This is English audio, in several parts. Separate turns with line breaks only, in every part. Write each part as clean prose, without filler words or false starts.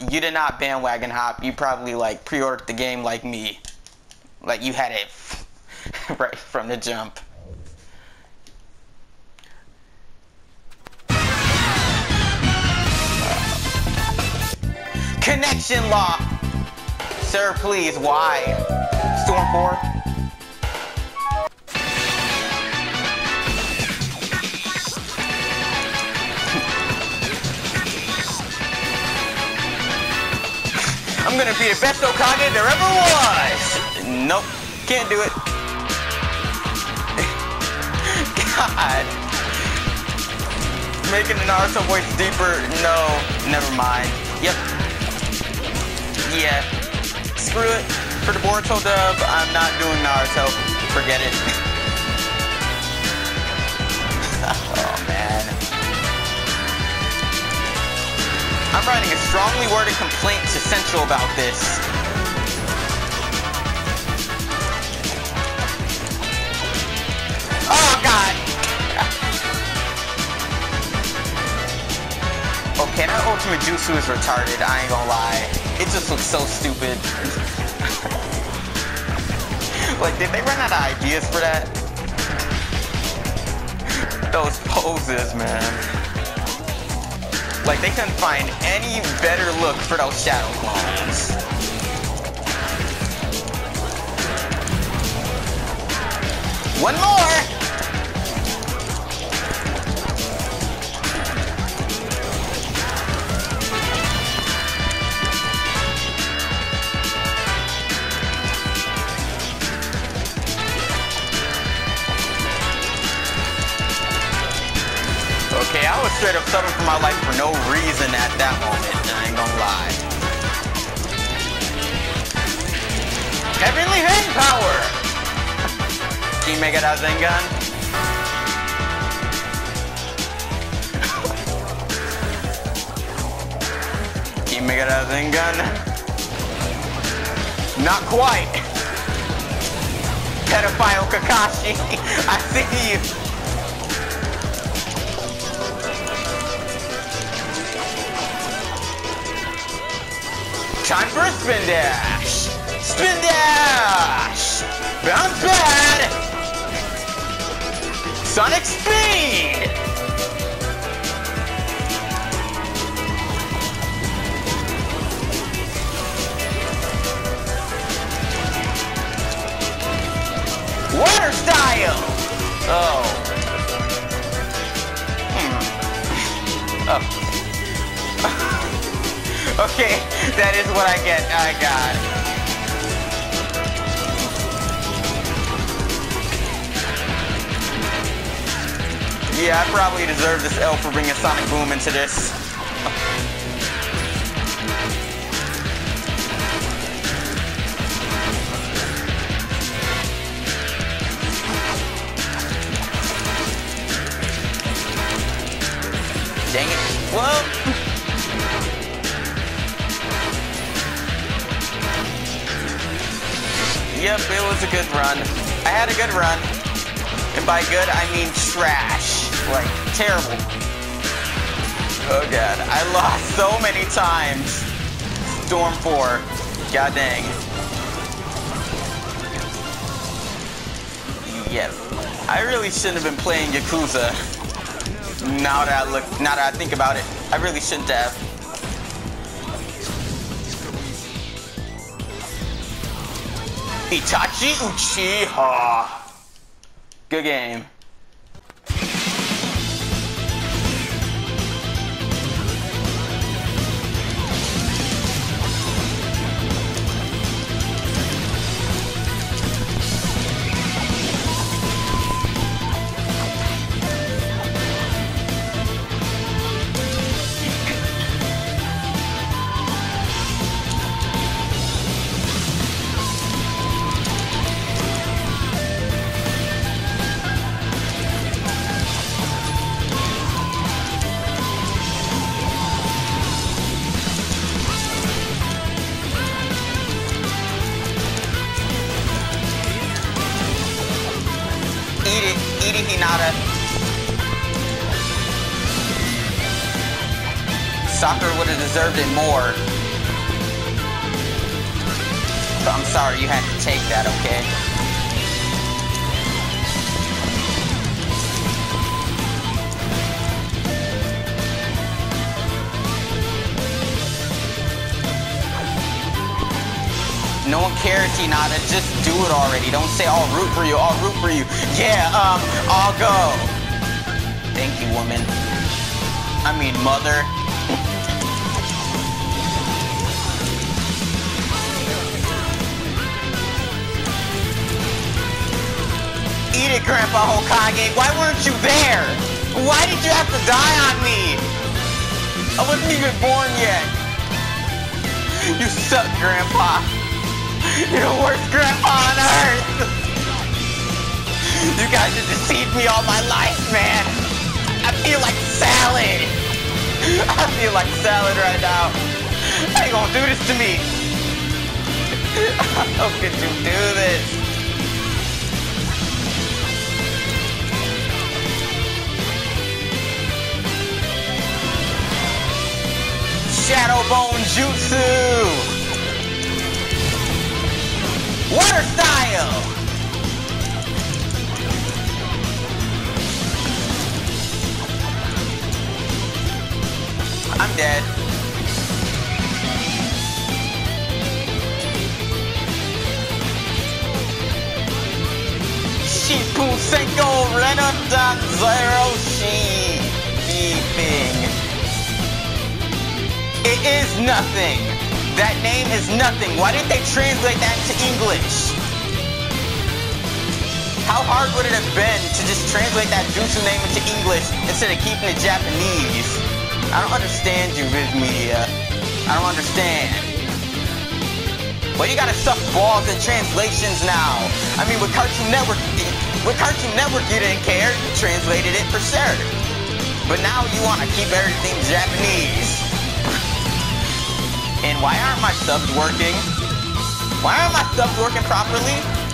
you did not bandwagon hop. You probably like pre-ordered the game like me. Like you had it right from the jump. Connection lock. Sir, please, why? Storm 4? I'm gonna be the best Okage there ever was! Nope, can't do it. God. Making the Naruto voice deeper, no, never mind. Yep. Yeah. Screw it. For the Boruto dub, I'm not doing Naruto. Forget it. Oh, man. I'm writing a strongly worded complaint to Central about this. Oh, God! Okay, that ultimate jutsu is retarded, I ain't gonna lie. It just looks so stupid. Like, did they run out of ideas for that? Those poses, man. Like, they couldn't find any better look for those shadow clones. One more! Okay, I was straight up subbing for my life for no reason at that moment, I ain't gonna lie. Heavenly Hand Power! Team Mega Rasengan. Team Mega Rasengan. Not quite. Pedophile Kakashi, I see you. Time for a spin dash! Spin dash! Bounce pad! Sonic speed! Water style! Oh. Oh. Okay, that is what I get. I got it. Yeah, I probably deserve this L for bringing Sonic Boom into this. Dang it. Well. Yep, it was a good run. I had a good run. And by good, I mean trash. Like, terrible. Oh god, I lost so many times. Storm 4. God dang. Yep. I really shouldn't have been playing Yakuza. Now that I think about it, I really shouldn't have. Itachi Uchiha. Good game. Eat it, Hinata. Sakura would have deserved it more. I'm sorry you had to take that, okay? No one cares, Hinata. Just do it already. Don't say, I'll root for you. I'll root for you. Yeah, I'll go. Thank you, woman. I mean, mother. Eat it, Grandpa Hokage. Why weren't you there? Why did you have to die on me? I wasn't even born yet. You suck, Grandpa. You're the worst grandpa on earth! You guys have deceived me all my life, man! I feel like salad! I feel like salad right now! How you gonna do this to me? How could you do this? Shadow Bone Jutsu! Water style! I'm dead. Shippu Senko Renadan Zero Shi Beeping. It is nothing. That name is nothing. Why didn't they translate that to English? How hard would it have been to just translate that jutsu name into English instead of keeping it Japanese? I don't understand you, Viz Media. I don't understand. Well, you gotta suck balls in translations now. I mean, with Cartoon Network you didn't care. You translated it for sure. But now you wanna keep everything Japanese. And why aren't my subs working? Why aren't my subs working properly?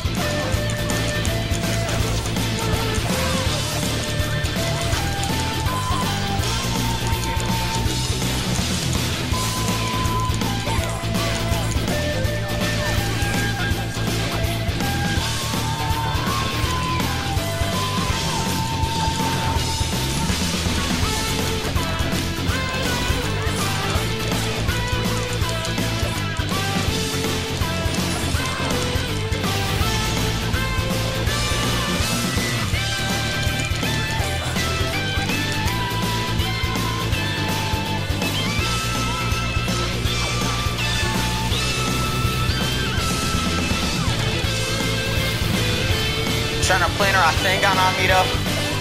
Trying to plan our Rasengan on me though.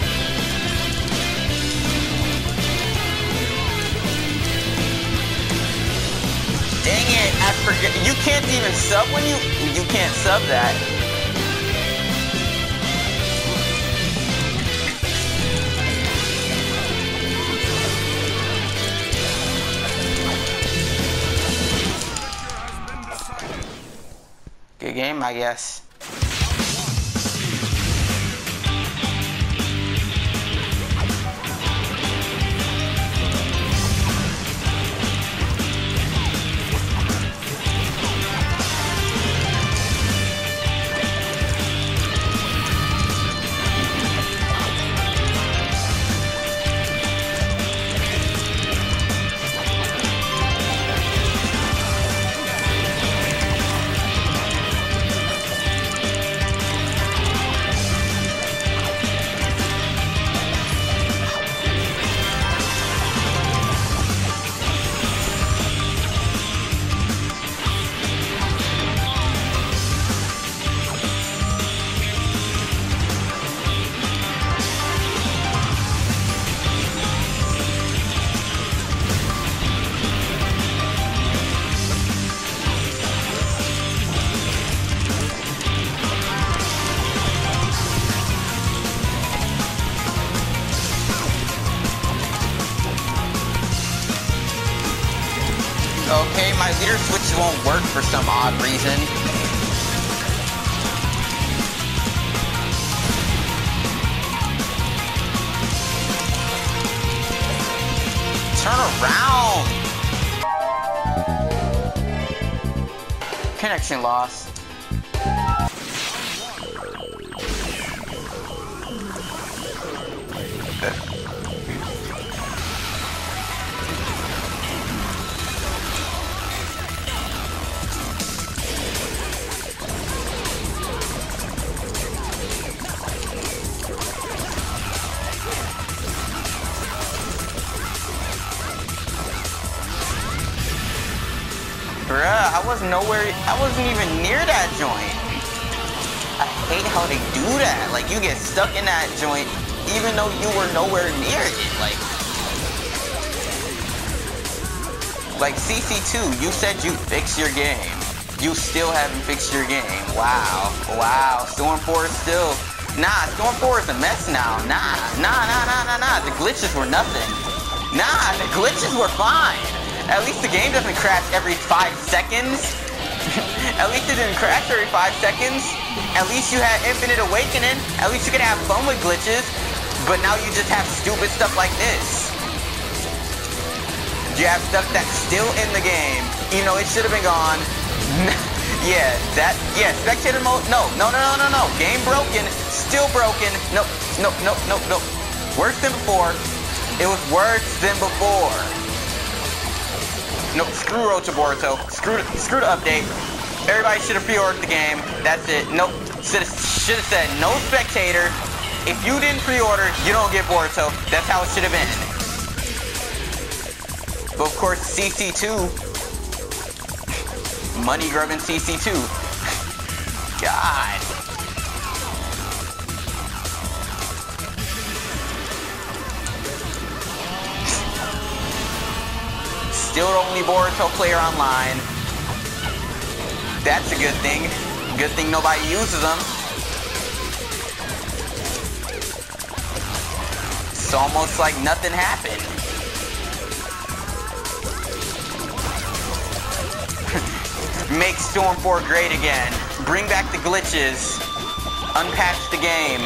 Dang it, I forget. You can't even sub when you can't sub that. Good game, I guess. Okay, my leader switch won't work for some odd reason. Turn around! Connection loss. Bruh, I wasn't even near that joint. I hate how they do that. Like, you get stuck in that joint even though you were nowhere near it. Like CC2, you said you fixed your game. You still haven't fixed your game. Wow. Wow. Storm 4 is still... Nah, Storm 4 is a mess now. Nah. The glitches were nothing. Nah, the glitches were fine. At least the game doesn't crash every 5 seconds. At least it didn't crash every 5 seconds. At least you had Infinite Awakening. At least you could have fun with glitches. But now you just have stupid stuff like this. You have stuff that's still in the game. You know, it should have been gone. Spectator mode. No. Game broken. Still broken. Nope. Worse than before. It was worse than before. Nope, screw Road to Boruto. Screw the update. Everybody should have pre-ordered the game. That's it. Nope. Should have said no spectator. If you didn't pre-order, you don't get Boruto. That's how it should have been. But of course, CC2. Money grubbing CC2. God. Still the only Boruto player online. That's a good thing. Good thing nobody uses them. It's almost like nothing happened. Make Storm 4 great again. Bring back the glitches. Unpatch the game.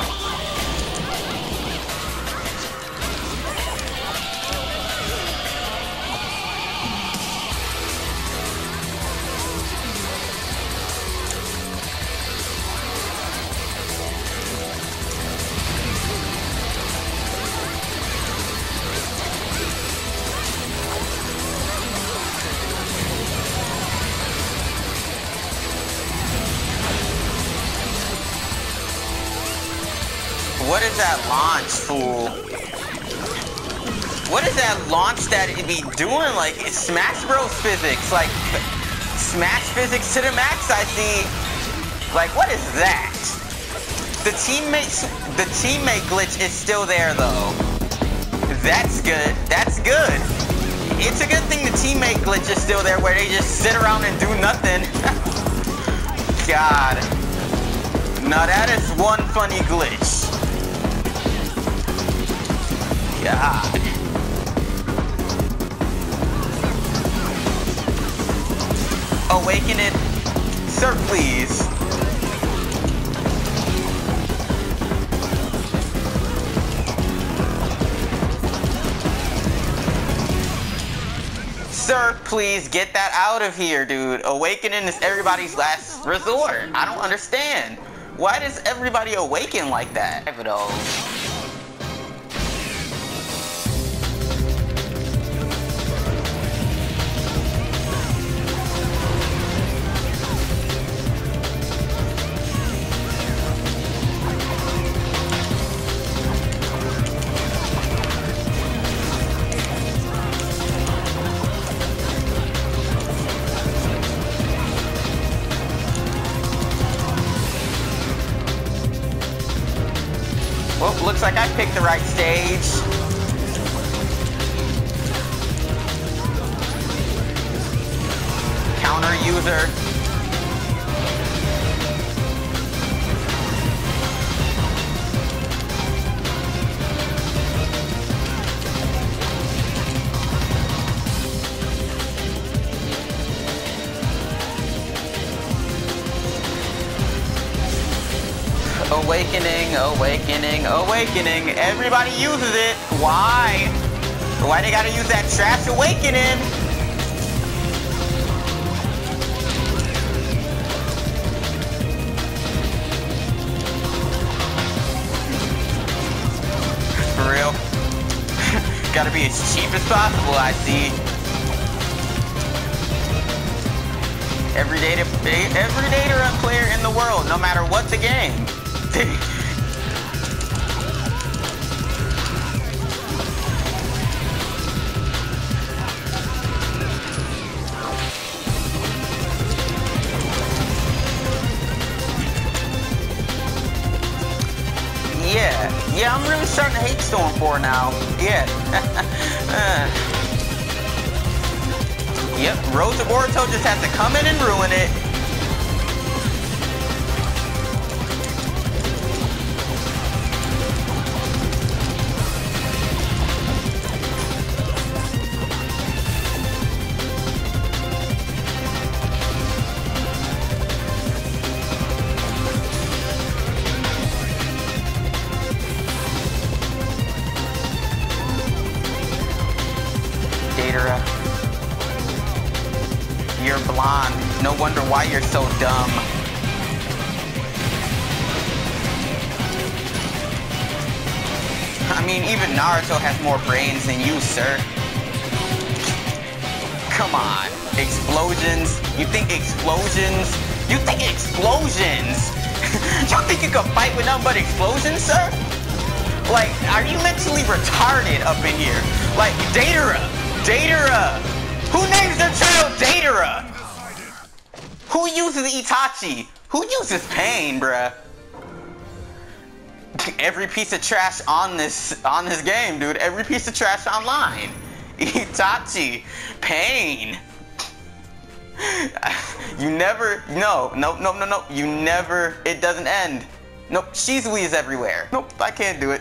What is that launch, fool? What is that launch that it be doing? Like, it's Smash Bros. Physics. Like, Smash physics to the max, I see. Like, what is that? The teammate glitch is still there, though. That's good. That's good. It's a good thing the teammate glitch is still there, where they just sit around and do nothing. God. Now that is one funny glitch. God. Awaken it. Sir, please. Sir, please get that out of here, dude. Awakening is everybody's last resort. I don't understand. Why does everybody awaken like that? Well, looks like I picked the right stage. Counter user. Awakening, awakening, awakening. Everybody uses it. Why? Why they gotta use that trash awakening? gotta be as cheap as possible, I see. Every data run player in the world, no matter what the game. Yeah, I'm really starting to hate Storm 4 now. Yeah. Yep, Road to Boruto just has to come in and ruin it. Datara. You're blonde. No wonder why you're so dumb. I mean, even Naruto has more brains than you, sir. Come on. Explosions? You think explosions? You think explosions? You think you can fight with nothing but explosions, sir? Like, are you mentally retarded up in here? Like, Datara! Datara! Who names their child Datara? Who uses Itachi? Who uses Pain, bruh? Every piece of trash on this game, dude. Every piece of trash online. Itachi. Pain. You never... No. You never... It doesn't end. Nope. Shizui is everywhere. Nope. I can't do it.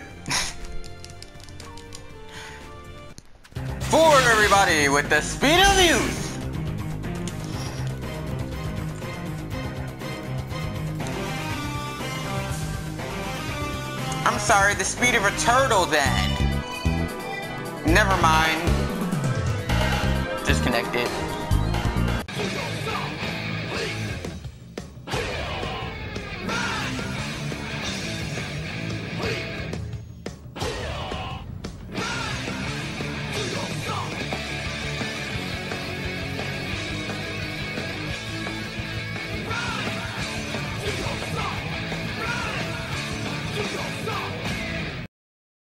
Forward, everybody, with the speed of youth! I'm sorry, the speed of a turtle, then. Never mind. Disconnected.